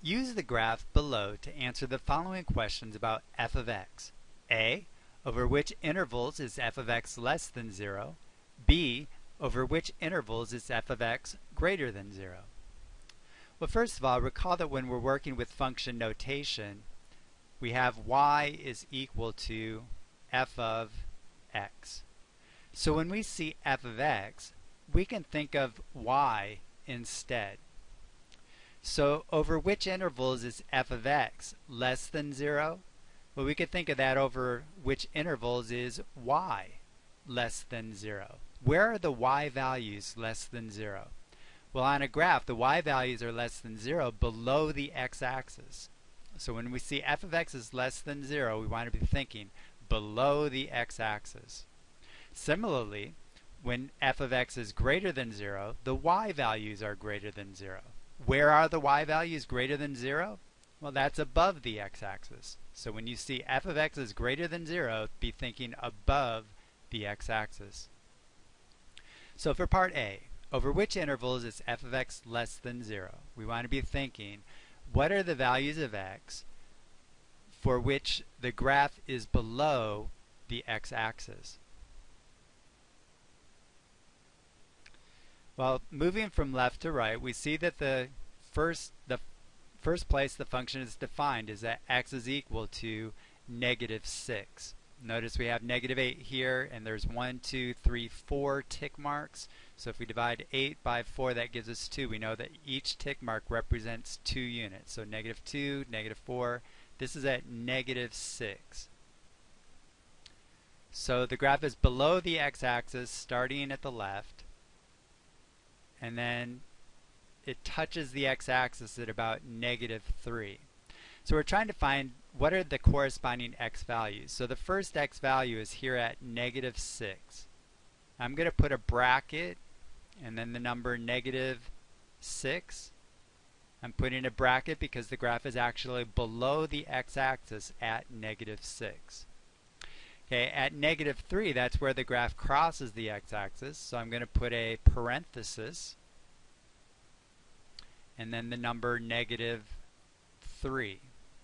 Use the graph below to answer the following questions about f of x. A. Over which intervals is f of x less than 0? B. Over which intervals is f of x greater than 0? Well, first of all, recall that when we're working with function notation, we have y is equal to f of x. So when we see f of x, we can think of y instead. So over which intervals is f of x less than 0? Well, we could think of that over which intervals is y less than 0. Where are the y values less than 0? Well, on a graph, the y values are less than 0 below the x-axis. So when we see f of x is less than 0, we want to be thinking below the x-axis. Similarly, when f of x is greater than 0, the y values are greater than 0. Where are the y values greater than 0? Well, that's above the x-axis. So when you see f of x is greater than 0, be thinking above the x-axis. So for part A, over which intervals is f of x less than 0? We want to be thinking, what are the values of x for which the graph is below the x-axis? Well, moving from left to right, we see that the first place the function is defined is that x is equal to -6. Notice we have -8 here, and there's 1, 2, 3, 4 tick marks. So if we divide 8 by 4, that gives us 2. We know that each tick mark represents 2 units. So -2, -4. This is at -6. So the graph is below the x-axis, starting at the left, and then it touches the x-axis at about -3. So we're trying to find what are the corresponding x values. So the first x value is here at -6. I'm going to put a bracket and then the number -6. I'm putting a bracket because the graph is actually below the x-axis at -6. Okay, at -3, that's where the graph crosses the x-axis. So I'm going to put a parenthesis and then the number -3.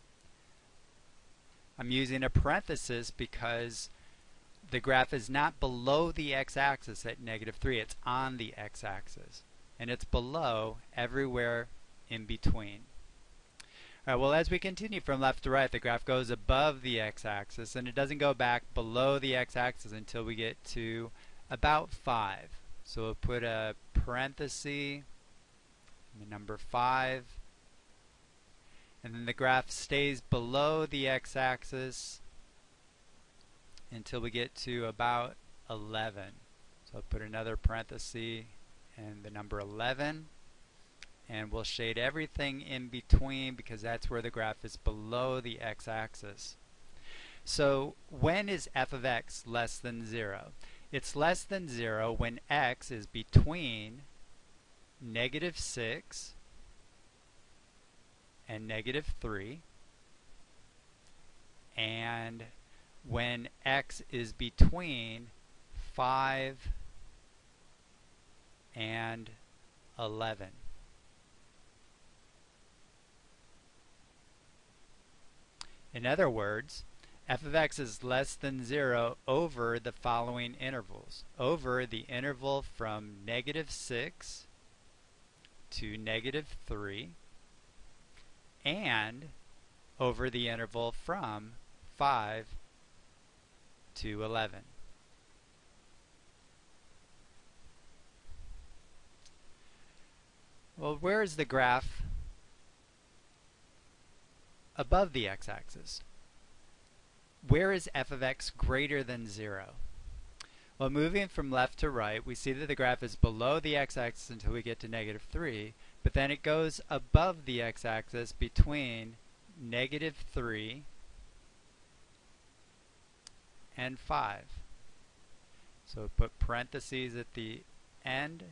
I'm using a parenthesis because the graph is not below the x-axis at -3. It's on the x-axis. And it's below everywhere in between. All right, well, as we continue from left to right, the graph goes above the x-axis, and it doesn't go back below the x-axis until we get to about 5. So we'll put a parenthesis, the number 5, and then the graph stays below the x-axis until we get to about 11. So I'll put another parenthesis and the number 11, and we'll shade everything in between because that's where the graph is below the x-axis. So when is f of x less than 0? It's less than 0 when x is between -6 and -3, and when x is between 5 and 11. In other words, f of x is less than 0 over the following intervals. Over the interval from -6 to -3, and over the interval from 5 to 11. Well, where is the graph above the x-axis? Where is f of x greater than 0? Well, moving from left to right, we see that the graph is below the x-axis until we get to -3, but then it goes above the x-axis between -3 and 5. So put parentheses at the end.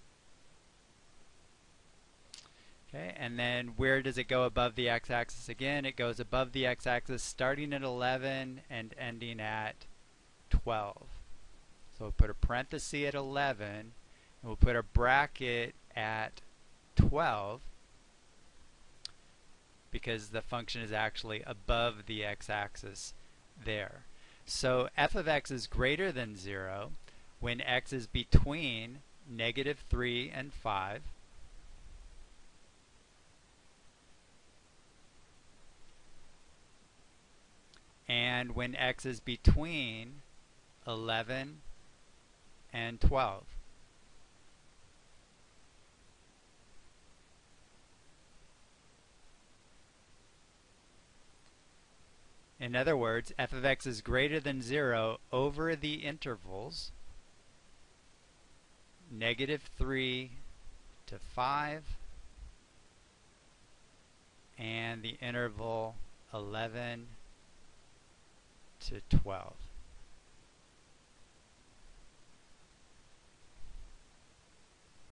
Okay, and then where does it go above the x-axis again? It goes above the x-axis starting at 11 and ending at 12. So we'll put a parenthesis at 11, and we'll put a bracket at 12. because the function is actually above the x-axis there. So f of x is greater than 0 when x is between -3 and 5, and when x is between 11 and 12. In other words, f of x is greater than 0 over the intervals -3 to 5 and the interval 11 to 12.